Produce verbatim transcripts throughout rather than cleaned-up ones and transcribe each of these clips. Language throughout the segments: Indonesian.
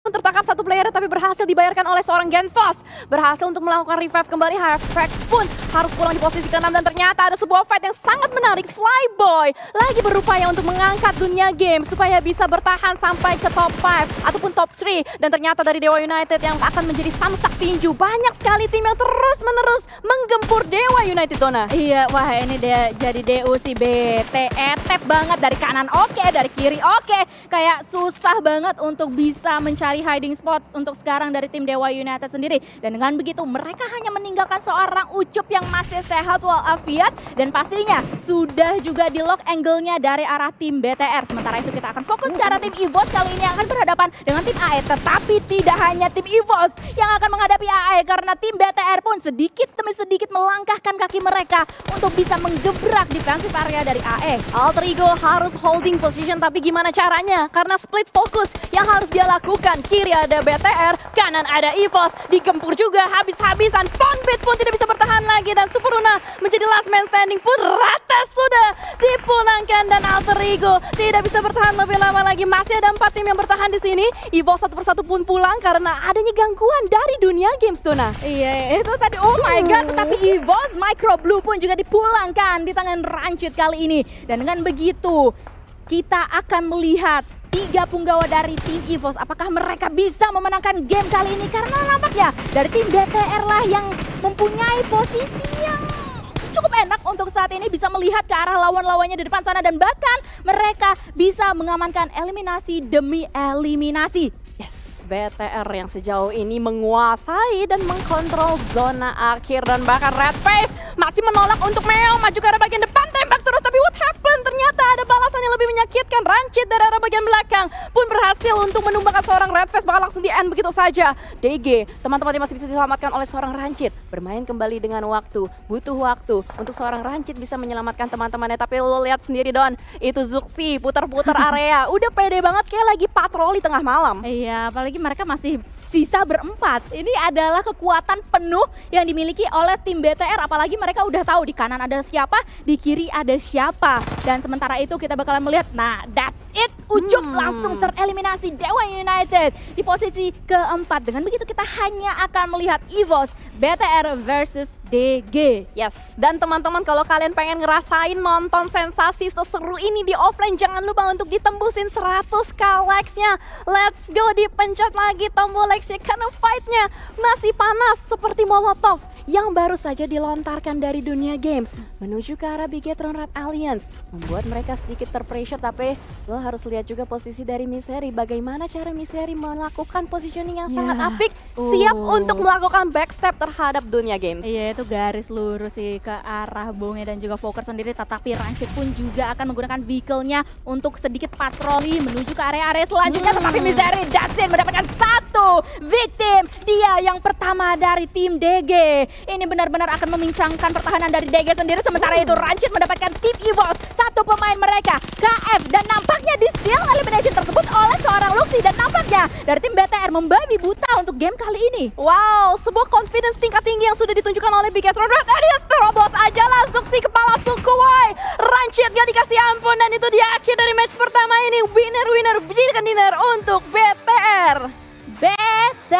tertangkap satu player tapi berhasil dibayarkan oleh seorang Genfos. Berhasil untuk melakukan revive kembali. Hafrex pun harus pulang di posisi keenam dan ternyata ada sebuah fight yang sangat menarik. Flyboy lagi berupaya untuk mengangkat dunia game supaya bisa bertahan sampai ke top lima ataupun top tiga. Dan ternyata dari Dewa United yang akan menjadi samsak tinju. Banyak sekali tim yang terus-menerus menggempur Dewa United, Dona. Iya, wah ini dia jadi D U si B T etep banget dari kanan oke, dari kiri oke. Kayak susah banget untuk bisa mencari hiding spot untuk sekarang dari tim Dewa United sendiri. Dan dengan begitu mereka hanya meninggalkan seorang Ucup yang masih sehat walafiat dan pastinya sudah juga di lock angle-nya dari arah tim B T R. Sementara itu kita akan fokus ke arah tim EVOS kali ini yang akan berhadapan dengan tim A E. Tetapi tidak hanya tim EVOS yang akan menghadapi A E karena tim B T R pun sedikit demi sedikit melangkahkan kaki mereka untuk bisa menggebrak defensive area dari A E. Alter Ego harus holding position, tapi gimana caranya? Karena split fokus yang harus dia lakukan. Kiri ada B T R, kanan ada EVOS, digempur juga habis-habisan. Fonbit pun tidak bisa bertahan lagi dan Superuna menjadi last man standing pun rata sudah dipulangkan dan Alter Ego tidak bisa bertahan lebih lama lagi. Masih ada empat tim yang bertahan di sini. EVOS satu persatu pun pulang karena adanya gangguan dari dunia games, Dona. Iya, itu tadi oh my god, tetapi EVOS Micro Blue pun juga dipulangkan di tangan Rancid kali ini. Dan dengan begitu kita akan melihat tiga punggawa dari tim EVOS. Apakah mereka bisa memenangkan game kali ini? Karena nampaknya dari tim B T R lah yang mempunyai posisi yang cukup enak untuk saat ini bisa melihat ke arah lawan-lawannya di depan sana. Dan bahkan mereka bisa mengamankan eliminasi demi eliminasi. Yes, B T R yang sejauh ini menguasai dan mengkontrol zona akhir. Dan bahkan Redface masih menolak untuk Meo maju ke arah bagian depan, tembak terus, tapi what happened? Ternyata ada balasan yang lebih menyakitkan. Rancid dari arah bagian belakang pun berhasil untuk menumbangkan seorang Redface, bahkan langsung di end begitu saja. D G, teman-teman masih bisa diselamatkan oleh seorang Rancid. Bermain kembali dengan waktu, butuh waktu untuk seorang Rancid bisa menyelamatkan teman-temannya. Tapi lo lihat sendiri Don, itu Zuxi putar-putar area, udah pede banget kayak lagi patroli tengah malam. Iya, apalagi mereka masih sisa berempat. Ini adalah kekuatan penuh yang dimiliki oleh tim B T R. Apalagi mereka udah tahu di kanan ada siapa, di kiri ada siapa. Dan sementara itu kita bakalan melihat, nah that's it. Ucup hmm. langsung tereliminasi Dewa United di posisi keempat. Dengan begitu kita hanya akan melihat EVOS B T R versus D G. Yes, dan teman-teman kalau kalian pengen ngerasain nonton sensasi seseru ini di offline, jangan lupa untuk ditembusin seratus k likes-nya. Let's go, dipencet lagi tombol likes-nya karena fight-nya masih panas seperti Molotov yang baru saja dilontarkan dari dunia games menuju ke arah Bigetron Red Alliance, membuat mereka sedikit terpressure. Tapi lo harus lihat juga posisi dari Misery, bagaimana cara Misery melakukan positioning yang sangat yeah. apik, siap uh. untuk melakukan backstep terhadap dunia games. Iya, itu garis lurus sih ke arah Bonge dan juga Fokker sendiri. Tetapi Rancid pun juga akan menggunakan vehicle-nya untuk sedikit patroli menuju ke area-area selanjutnya. Hmm. Tetapi Misery Datsin mendapatkan satu victim, dia yang pertama dari tim D G. Ini benar-benar akan memincangkan pertahanan dari D G sendiri. Sementara itu Rancid mendapatkan tim EVOS, satu pemain mereka, K F. Dan nampaknya di steal elimination tersebut oleh seorang Luxi. Dan nampaknya dari tim B T R membabi buta untuk game kali ini. Wow, sebuah confidence tingkat tinggi yang sudah ditunjukkan oleh Bigetron Red Alliance. Terobos aja lah Zuxi kepala Sukuwai. Rancid gak dikasih ampun dan itu dia akhir dari match pertama ini. Winner-winner chicken dinner untuk B T R. B T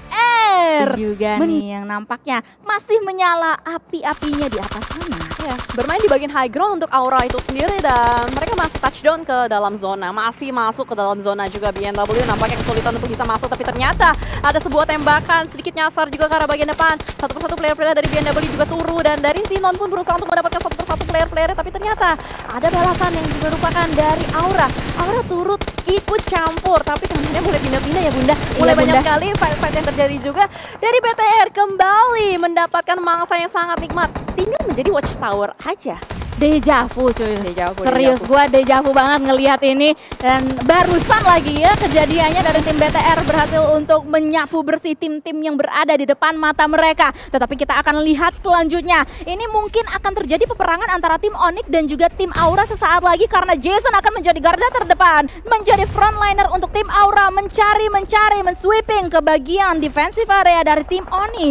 R juga nih yang nampaknya masih menyala api-apinya di atas sana. Ya, bermain di bagian high ground untuk Aura itu sendiri dan mereka masih touchdown ke dalam zona, masih masuk ke dalam zona juga. B N W nampaknya kesulitan untuk bisa masuk, tapi ternyata ada sebuah tembakan sedikit nyasar juga ke arah bagian depan. Satu persatu player-player dari B N W juga turu dan dari Sinon pun berusaha untuk mendapatkan satu persatu player-player, tapi ternyata ada balasan yang juga merupakan dari Aura. Aura turut ikut campur, tapi tangannya mulai pindah-pindah ya Bunda. Mulai iya, banyak Bunda. sekali fight-fight yang terjadi juga dari B T R kembali mendapatkan mangsa yang sangat nikmat. Tinggal menjadi watchtower aja. Dejavu cuy, Dejavu, serius dejavu. gue dejavu banget ngelihat ini. Dan barusan lagi ya kejadiannya dari tim B T R berhasil untuk menyapu bersih tim-tim yang berada di depan mata mereka. Tetapi kita akan lihat selanjutnya, ini mungkin akan terjadi peperangan antara tim Onyx dan juga tim Aura sesaat lagi, karena Jason akan menjadi garda terdepan, menjadi frontliner untuk tim Aura, mencari-mencari, mensweeping ke bagian defensive area dari tim Onyx. Yes,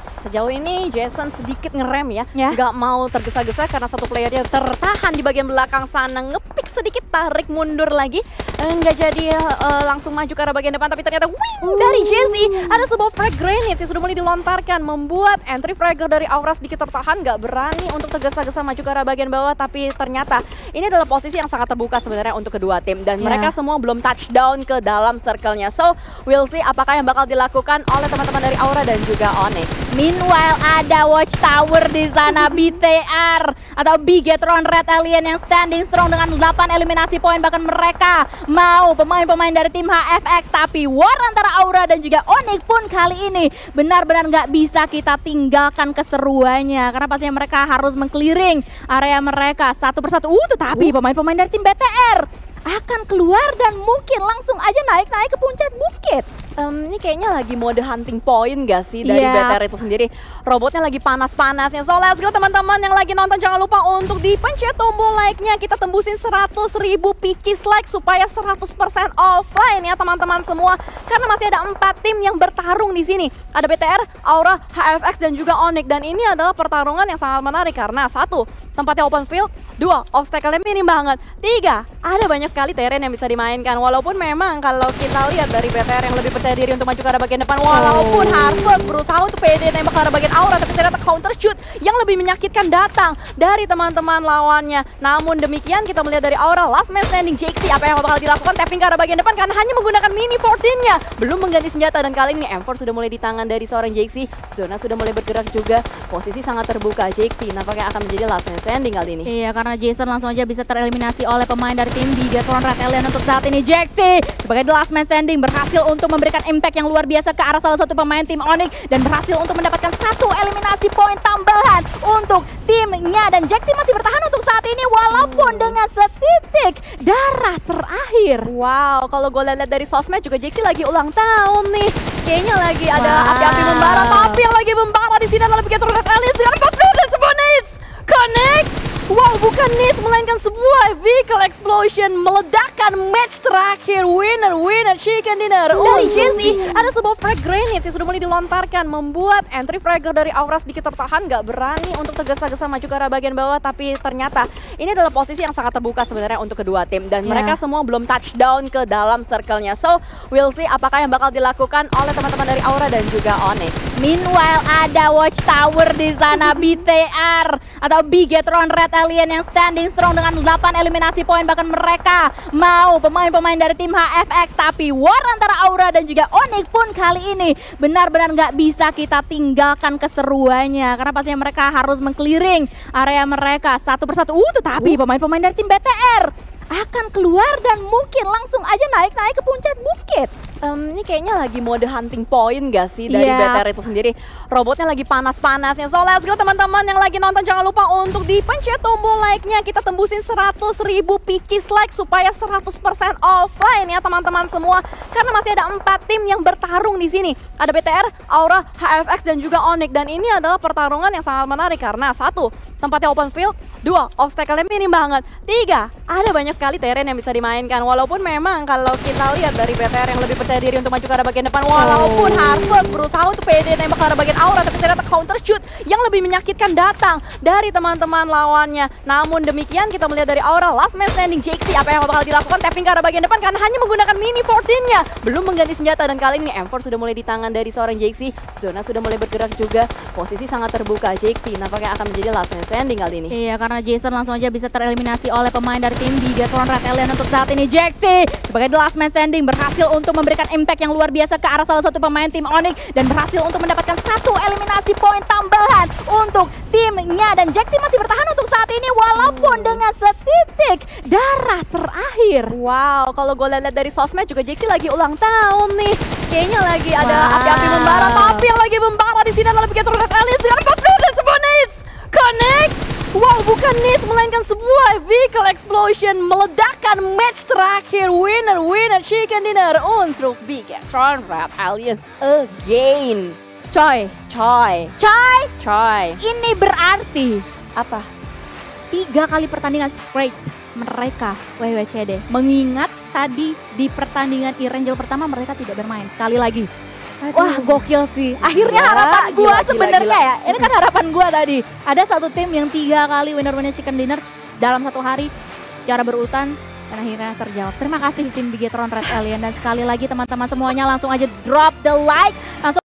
Yes, sejauh ini Jason sedikit ngerem ya, Ya. nggak mau tergesa-gesa karena satu playernya tertahan di bagian belakang sana, ngepick sedikit, tarik mundur lagi, Eh, nggak jadi eh, langsung maju ke arah bagian depan, tapi ternyata wing dari Jesse, ada sebuah frag grenade yang sudah mulai dilontarkan, membuat entry fragger dari Aura sedikit tertahan, nggak berani untuk tergesa-gesa maju ke arah bagian bawah, tapi ternyata ini adalah posisi yang sangat terbuka sebenarnya untuk kedua tim, dan Ya. mereka semua belum touchdown ke dalam circle-nya. So, we'll see apakah yang bakal dilakukan oleh teman-teman dari Aura dan juga Onyx. Meanwhile ada Watchtower di sana, B T R atau Bigetron Red Alien yang standing strong dengan delapan eliminasi poin, bahkan mereka mau pemain-pemain dari tim H F X, tapi war antara Aura dan juga Onyx pun kali ini benar-benar nggak bisa kita tinggalkan keseruannya, karena pastinya mereka harus mengclearing area mereka satu persatu. Uh, tetapi pemain-pemain dari tim B T R akan keluar dan mungkin langsung aja naik-naik ke puncak bukit. Em, ini kayaknya lagi mode hunting point gak sih dari Iya. B T R itu sendiri. Robotnya lagi panas-panasnya. So let's go teman-teman yang lagi nonton, jangan lupa untuk dipencet tombol like-nya. Kita tembusin seratus ribu picis like supaya seratus persen offline ya teman-teman semua. Karena masih ada empat tim yang bertarung di sini. Ada B T R, Aura, H F X dan juga Onyx, dan ini adalah pertarungan yang sangat menarik karena satu, tempatnya open field, dua, obstacle-nya minim banget, tiga, ada banyak sekali terrain yang bisa dimainkan. Walaupun memang kalau kita lihat dari B T R yang lebih percaya diri untuk maju ke arah bagian depan, walaupun Oh. Harvard berusaha untuk pede nembak ke arah bagian Aura, tapi ternyata counter shoot yang lebih menyakitkan datang dari teman-teman lawannya. Namun demikian kita melihat dari Aura, last man standing J X, apa yang bakal dilakukan, tapping ke arah bagian depan karena hanya menggunakan mini fourteen-nya, belum mengganti senjata, dan kali ini M four sudah mulai di tangan dari seorang J X. Zona sudah mulai bergerak juga, posisi sangat terbuka. J X nampaknya akan menjadi last man standing kali ini. Iya, karena Jason langsung aja bisa tereliminasi oleh pemain dari tim Bigetron Red Alien untuk saat ini. Jaxi sebagai the last man standing berhasil untuk memberikan impact yang luar biasa ke arah salah satu pemain tim Onyx dan berhasil untuk mendapatkan satu eliminasi poin tambahan untuk timnya, dan Jaxi masih bertahan untuk saat ini walaupun dengan setitik darah terakhir. Wow, kalau gue lihat dari sosmed juga Jaxi lagi ulang tahun nih. Kayaknya lagi ada Wow. api-api membara, tapi yang lagi membara di sini adalah Bigetron Red Alien dengan empat menit dan sebuah nades. Connect! Wow, bukan nades melainkan sebuah vehicle explosion meledakkan match terakhir. Winner, winner, chicken dinner. Dari Jesse, ada sebuah frag grenade yang sudah mulai dilontarkan, membuat entry fragger dari Aura sedikit tertahan, nggak berani untuk tergesa-gesa maju ke arah bagian bawah, tapi ternyata ini adalah posisi yang sangat terbuka sebenarnya untuk kedua tim, dan Ya. mereka semua belum touchdown ke dalam circle-nya. So, we'll see apakah yang bakal dilakukan oleh teman-teman dari Aura dan juga Onyx. Meanwhile ada Watchtower di sana, B T R atau Bigetron Red Alien yang standing strong dengan delapan eliminasi poin, bahkan mereka mau pemain-pemain dari tim H F X, tapi war antara Aura dan juga Onyx pun kali ini benar-benar nggak bisa kita tinggalkan keseruannya, karena pastinya mereka harus mengclearing area mereka satu persatu. Uh, tetapi pemain-pemain dari tim B T R akan keluar dan mungkin langsung aja naik-naik ke puncak bukit. Em, ini kayaknya lagi mode hunting point gak sih dari Iya. B T R itu sendiri. Robotnya lagi panas-panasnya. So let's go teman-teman yang lagi nonton, jangan lupa untuk dipencet tombol like-nya. Kita tembusin seratus ribu picis like supaya seratus persen offline ya teman-teman semua. Karena masih ada empat tim yang bertarung di sini. Ada B T R, Aura, H F X dan juga Onyx, dan ini adalah pertarungan yang sangat menarik karena satu, tempatnya open field, dua, obstacle-nya minim banget, tiga, ada banyak sekali terrain yang bisa dimainkan. Walaupun memang kalau kita lihat dari B T R yang lebih percaya diri untuk maju ke arah bagian depan, walaupun Oh. Harvard berusaha untuk pede nembak ke arah bagian Aura, tapi ternyata counter shoot yang lebih menyakitkan datang dari teman-teman lawannya. Namun demikian kita melihat dari Aura, last man standing J X, apa yang bakal dilakukan, tapping ke arah bagian depan karena hanya menggunakan mini fourteen-nya, belum mengganti senjata, dan kali ini M four sudah mulai di tangan dari seorang J X. Zona sudah mulai bergerak juga, posisi sangat terbuka. J X nampaknya akan menjadi last man standing kali ini. Iya, karena Jason langsung aja bisa tereliminasi oleh pemain dari tim Bigetron Red Alien untuk saat ini. Jaxi sebagai the last man standing berhasil untuk memberikan impact yang luar biasa ke arah salah satu pemain tim Onyx dan berhasil untuk mendapatkan satu eliminasi poin tambahan untuk timnya, dan Jaxi masih bertahan untuk saat ini walaupun dengan setitik darah terakhir. Wow, kalau gue lihat dari sosmed juga Jaxi lagi ulang tahun nih. Kayaknya lagi ada Wow. api-api membara, tapi yang lagi membara di sini adalah Bigetron Red Alien dengan empat menit dan sebuah nades. Connect! Wow, bukan nades melainkan sebuah vehicle explosion meledakkan match terakhir. Winner, winner, chicken dinner untuk Bigetron Red Aliens again. Coy, Coy, coy, coy. ini berarti Apa? tiga kali pertandingan straight mereka W W C D. Mengingat tadi di pertandingan E-Range pertama mereka tidak bermain. Sekali lagi, Aduh. Wah gokil sih. Akhirnya Gila, harapan gila, gua gila, sebenarnya gila. ya. Ini kan harapan gua tadi. Ada satu tim yang tiga kali winner-winner chicken dinner dalam satu hari secara berurutan dan akhirnya terjawab. Terima kasih tim Bigetron Red Alien dan sekali lagi teman-teman semuanya langsung aja drop the like. Langsung